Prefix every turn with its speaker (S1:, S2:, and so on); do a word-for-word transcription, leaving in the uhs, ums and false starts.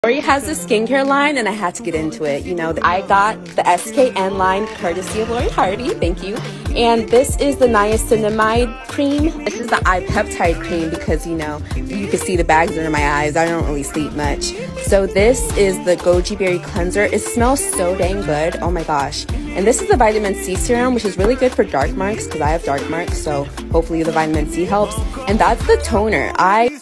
S1: Lori has a skincare line and I had to get into it. You know, I got the S K N line courtesy of Lori Harvey, thank you. And this is the niacinamide cream. This is the eye peptide cream because, you know, you can see the bags under my eyes. I don't really sleep much. So this is the goji berry cleanser. It smells so dang good. Oh my gosh. And this is the vitamin C serum, which is really good for dark marks because I have dark marks. So hopefully the vitamin C helps. And that's the toner. I